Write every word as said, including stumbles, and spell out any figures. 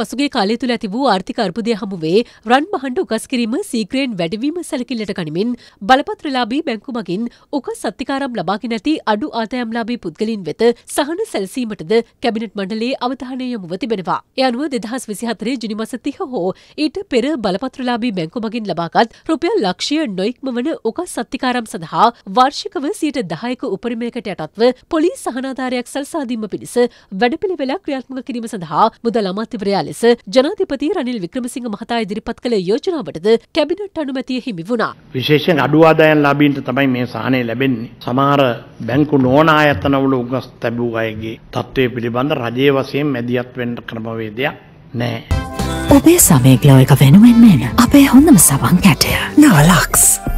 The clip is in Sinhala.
පසුගිය කාලය තුළ ඇති වූ ආර්ථික අර්බුදය හමුවේ රන් බහඬ උකස් කිරීම සීක්‍රයෙන් වැඩිවීම සැලකිල්ලට ගනිමින් බලපත්‍රලාභී බැංකු මගින් උකස් සත්තිකාරම් ලබාගෙන ඇති අඩු ආදායම්ලාභී පුද්ගලයන් වෙත සහන සැලසීමටද කැබිනට් මණ්ඩලයේ අවධානය යොමුව තිබෙනවා. ඒ අනුව දෙදහස් විසිහතර ජුනි මාස තිහ හෝ ඊට පෙර බලපත්‍රලාභී බැංකු මගින් ලබාගත් රුපියල් ලක්ෂය නොඉක්මවන උකස් සත්තිකාරම් සඳහා වාර්ෂිකව සියයට දහයක උපරිමයකට යටත්ව පොලිස් සහනාධාරයක් සලසා දීම පිණිස වැඩපිළිවෙලක් ක්‍රියාත්මක කිරීම සඳහා මුදල් අමාත්‍යවරයා ලෙස ජනාධිපති රනිල් වික්‍රමසිංහ මහතා ඉදිරිපත් කළ යෝජනාවටද කැබිනට් අනුමැතිය හිමි වුණා. විශේෂයෙන් අඩු ආදායම් ලාභීන්ට තමයි මේ සහනය ලැබෙන්නේ. සමහර බැංකු නොවන ආයතනවල උගස් ලැබූ අයගේ තත්ත්වය පිළිබඳ රජයේ වශයෙන් මැදිහත් වෙන්න ක්‍රමවේදයක් නැහැ. ඔබේ සමය ග්ලෝ එක වෙනුවෙන් මෙන්න අපේ හොඳම සවන් කැටය නවලක්ස්.